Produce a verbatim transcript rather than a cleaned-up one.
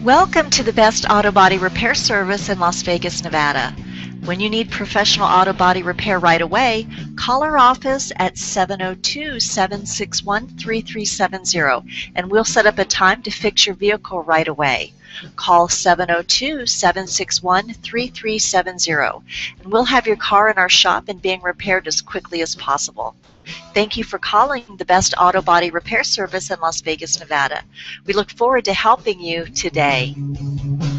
Welcome to the best auto body repair service in Las Vegas, Nevada. When you need professional auto body repair right away, call our office at seven oh two, seven six one, three three seven zero and we'll set up a time to fix your vehicle right away. Call seven oh two, seven six one, three three seven zero and we'll have your car in our shop and being repaired as quickly as possible. Thank you for calling the best auto body repair service in Las Vegas, Nevada. We look forward to helping you today.